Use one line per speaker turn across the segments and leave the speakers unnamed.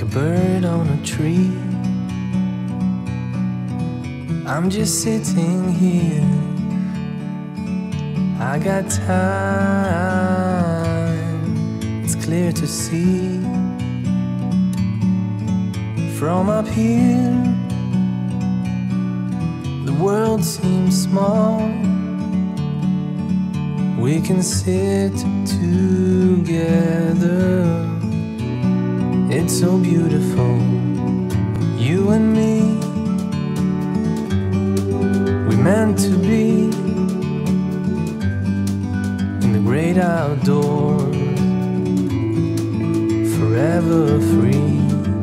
bird on a tree. I'm just sitting here. I got time, it's clear to see. From up here, the world seems small. We can sit together. It's so beautiful, you and me. We meant to be in the great outdoors, forever free.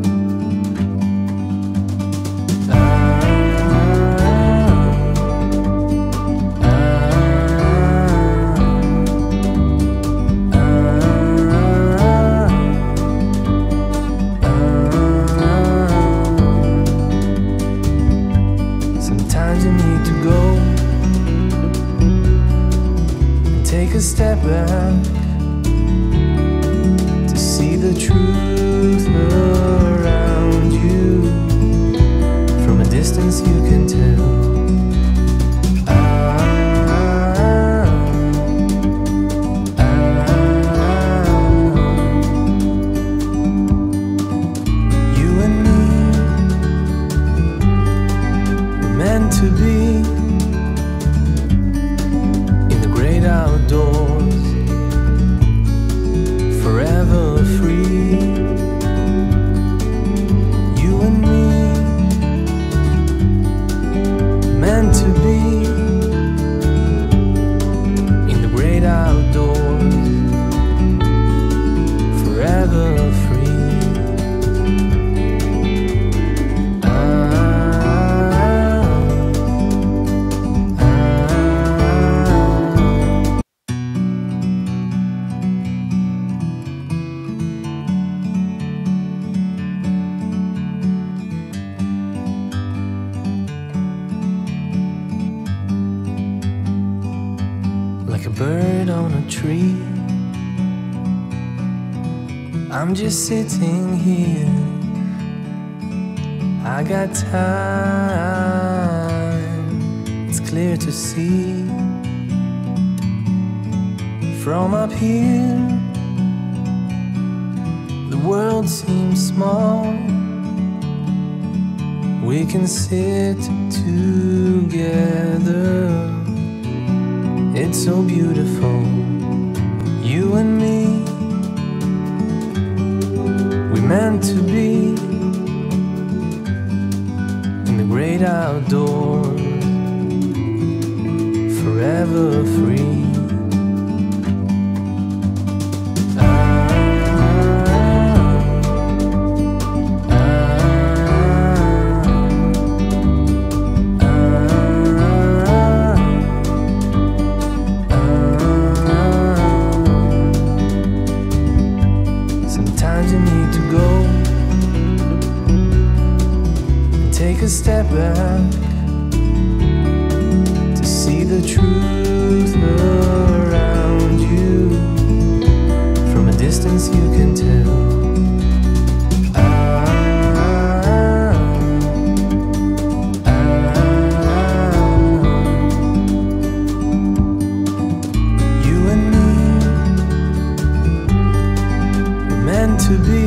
Sometimes you need to go and take a step back to see the truth around you. From a distance you can tell. You and me, we're meant to be in the great outdoors, forever free. You and me, meant to be in the great outdoors, forever free. Like a bird on a tree, I'm just sitting here. I got time, it's clear to see. From up here, the world seems small. We can sit together. It's so beautiful, you and me. We meant to be in the great outdoors, forever free. Sometimes you need to go and take a step back to see the truth around you. From a distance you can tell. You and me, we're meant to be